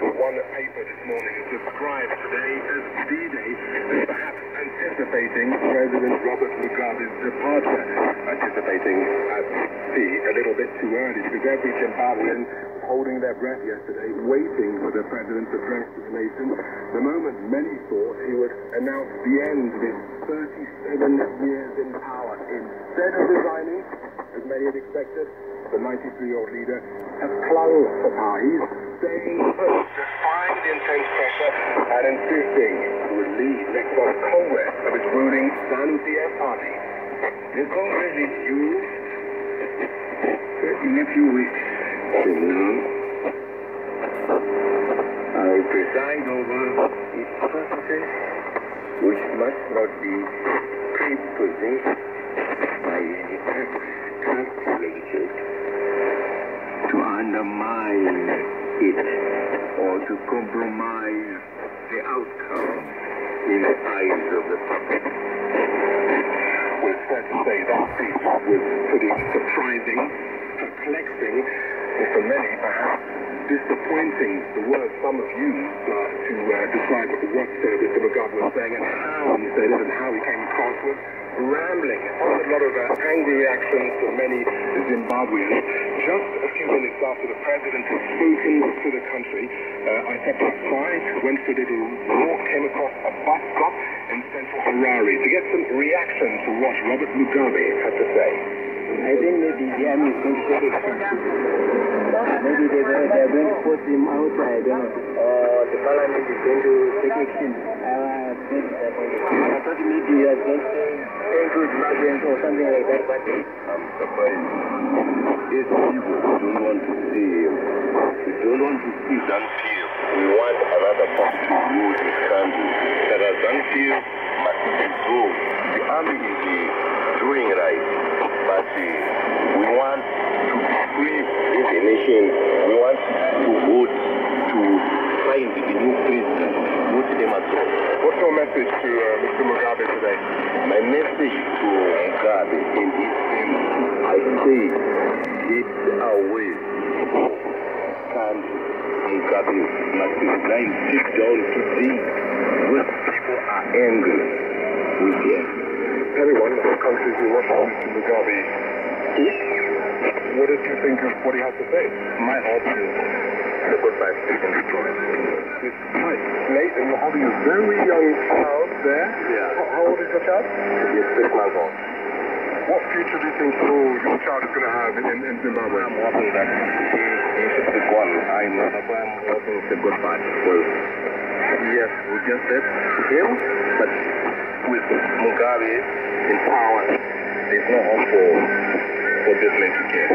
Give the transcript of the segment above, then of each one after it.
One paper this morning is described today as D-Day, as perhaps anticipating President Robert Mugabe's departure. Anticipating, as we see, a little bit too early, because every Zimbabwean was holding their breath yesterday, waiting for the president's address to the nation. The moment many thought he would announce the end of his 37 years in power. Instead of resigning, as many had expected, the 93-year-old leader has clung to power. He's staying put, defying the intense pressure and insisting he would lead next month's Congress of his ruling ZANU-PF party. The Congress is due in a few weeks. From now, I will preside over its process, which must not be prepossessed by any purpose calculated to undermine it or to compromise the outcome in the eyes of the public. Well, it's fair to say that speech was pretty surprising, perplexing, and for many perhaps disappointing. The word some have used to describe what Mr. Mugabe was saying and how he said it and how he came across was rambling. It found a lot of angry reactions from many Zimbabweans. Just a few minutes after the president had spoken to the country, I stepped outside, went for a little walk, came across a bus stop in central Harare to get some reaction to what Robert Mugabe had to say. I think maybe the army is going to take action. Maybe they're going to force him out, I don't know. Or the parliament is going to take action. I thought maybe you are going to say good margins or something like that, but I'm surprised. These people don't want to see him. We don't want to see ZANU-PF. We want another party to rule this country. That ZANU-PF must be dissolved. The army is doing right, but we want to free the nation. We want to vote to find the new president. Vote them at all. What's your message to Mr. Mugabe today? My message to Mugabe in his family, I say, get away. Country. Mugabe must resign, sit down to think. When people are angry with him. Everyone in the countries who watch Mr. Mugabe speak, what did you think of what he had to say? My hope is the goodbye speaking to Troy. Right. Nathan, you're holding a very young child there. Yeah. How old is your child? He's 6 months old. What future do you think your child is going to have in Zimbabwe? I'm hoping that he should pick one. I'm hoping it's a good part. Well, yes, we just left him, but with Mugabe in power, there's no hope for this little kid.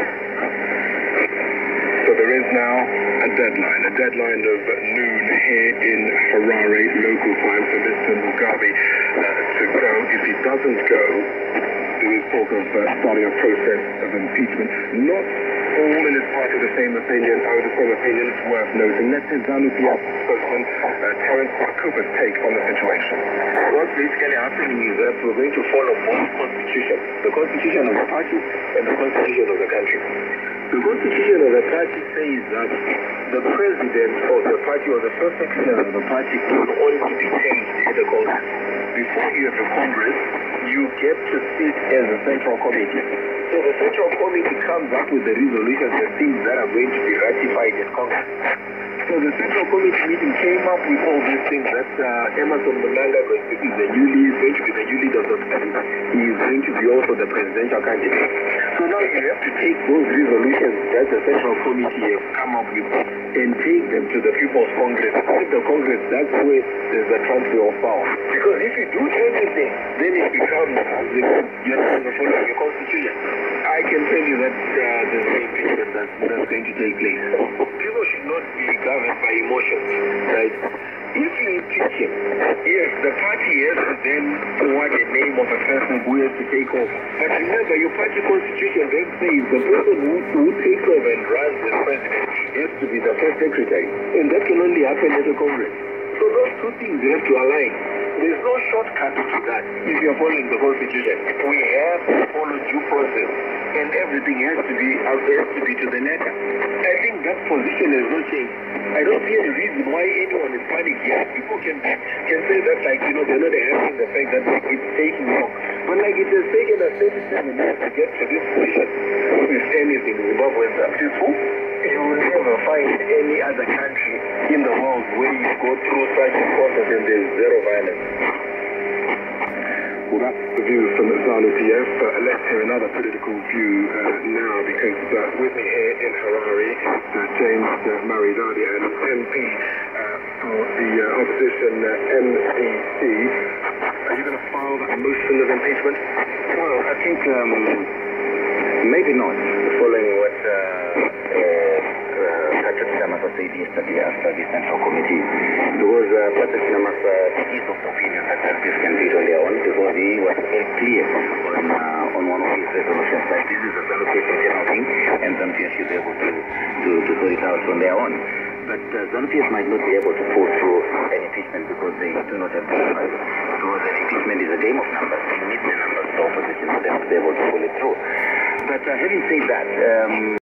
So there is now a deadline of noon here in Harare, local time, for Mr. Mugabe to go. If he doesn't go, there is talk of starting a process of impeachment. Not all in his party the same opinion. The same opinion is worth noting. Let's hear ZANU-PF spokesman Terence Cooper's take on the situation. What's basically happening is that we're going to follow both constitutions, the constitution of the party and the constitution of the country. The constitution of the party says that the president of the party or the first secretary of the party can only be changed at the Congress. Before you have a Congress, you get to sit as a central committee. So the central committee comes up with the resolutions and things that are going to be ratified in Congress. So the central committee meeting came up with all these things that Emerson Mnangagwa is going to be the new leader of the party. He is going to be also the presidential candidate. So now you have to take those resolutions that the central committee has come up with and take them to the People's Congress. At the Congress, that's where there's a transfer of power. Because if you do anything, then it becomes you're not following your constitution. I can tell you that there's an impeachment that's going to take place. People should not be governed by emotions, right? If you impeach him, yes, the party has to then forward the name of a person who has to take over. But remember, your party constitution then says the person who takes over and runs as president has to be the first secretary. And that can only happen at the Congress. So those two things have to align. There's no shortcut to that if you're following the Constitution. We have to follow due process, and everything has to be to the letter. I think that position has not changed. I don't see any reason why anyone is panicking. Yes, people can say that, like, you know, they're not happy in the fact that it's taking long. But like, it has taken us 37 years to get to this position. If anything, Zimbabwe is successful. You will never find any other country in the world where you go through such a process and there's zero violence. Well, that's the view from ZANU-PF. Let's hear another political view now, because with me here in Harare is James Maridadi, an MP for the opposition NDC. Are you going to file that motion of impeachment? Well, I think maybe not, following what Patrick Namasa said yesterday after the Central Committee, because Patrick Namasa is of the opinion that ZANU-PF can do it on their own, because he was very clear on one of his resolutions that this is a ZANU-PF internal thing, and ZANU-PF should be able to sort it out on their own. But ZANU-PF might not be able to pull through an impeachment because they do not have the numbers. Because an impeachment is a game of numbers. They need the numbers of the opposition for them to be able to pull it through. But having said that,